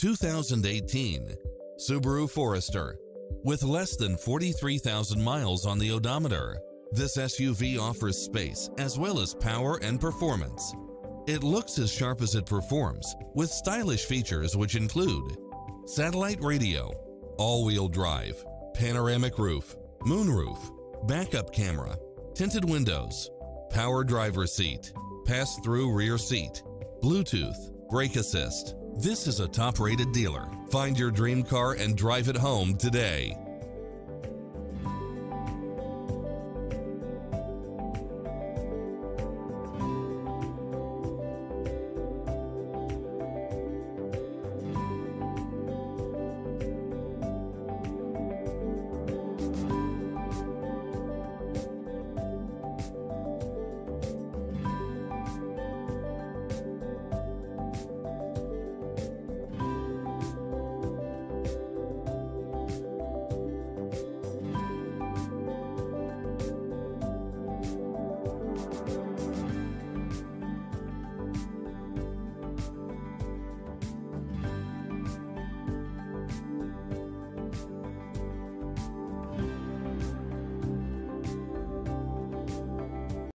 2018 Subaru Forester. With less than 43,000 miles on the odometer, this SUV offers space as well as power and performance. It looks as sharp as it performs, with stylish features which include satellite radio, all-wheel drive, panoramic roof, moonroof, backup camera, tinted windows, power driver seat, pass-through rear seat, Bluetooth, brake assist. This is a top-rated dealer. Find your dream car and drive it home today.